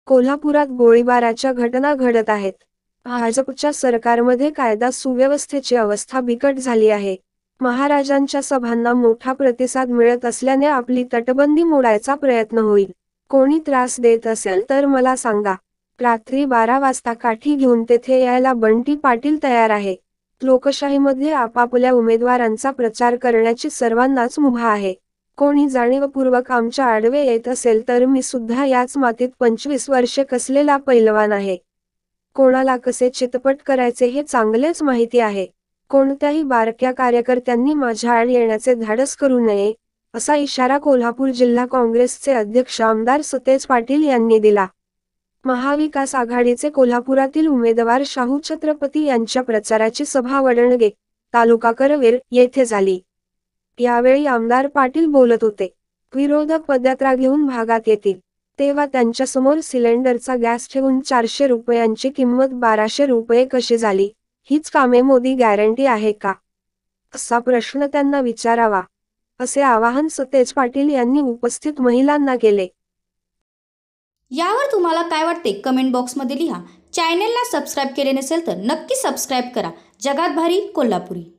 कोल्हापुरात गोळीबाराच्या घटना घडत आहेत. भाजपच्या सरकारमध्ये कायदा सुव्यवस्थेची अवस्था बिकट झाली आहे. महाराजांच्या सभांना मोठा प्रतिसाद मिळत असल्याने आपली तटबंदी मोडायचा प्रयत्न होईल. कोणी त्रास देत असेल तर मला सांगा. रात्री 12 वाजता काठी घेऊन तेथे यायला बंटी पाटील तयार आहे. लोकशाहीमध्ये आपापल्या उमेदवारांचा प्रचार करण्याची सर्वांनाच मुभा आहे. कोणी जाणीवपूर्वक आमच्या आडवे येत असेल तर मी सुद्धा याच मातीत 25 वर्षे कसलेला पैलवान आहे. कोणाला कसे चितपट करायचे हे चांगलेच माहिती आहे. कोणत्याही बारक्या कार्यकर्त्यांनी माझ्या आड येण्याचे धाडस करू नये, असा इशारा कोल्हापूर जिल्हा काँग्रेसचे अध्यक्ष आमदार सतेज पाटील यांनी दिला. महाविकास आघाडीचे कोल्हापुरातील उमेदवार शाहू छत्रपती यांच्या प्रचाराची सभा वडणगे, तालुका करवीर येथे झाली. यावेळी आमदार पाटील बोलत होते. विरोधक पदयात्रा घेऊन भागात येतील तेव्हा त्यांच्यासमोर सिलेंडरचा गॅस ठेवून 400 रुपयांची किंमत 1200 रुपये कशी झाली, हीच कामे मोदी गॅरंटी आहे का, असा प्रश्न त्यांना विचारावा, असे आवाहन सतेज पाटील यांनी उपस्थित महिलांना केले. यावर तुम्हाला काय वाटते कमेंट बॉक्समध्ये लिहा. चॅनेलला सबस्क्राईब केले नसेल तर नक्की सबस्क्राईब करा. जगात भारी कोल्हापुरी.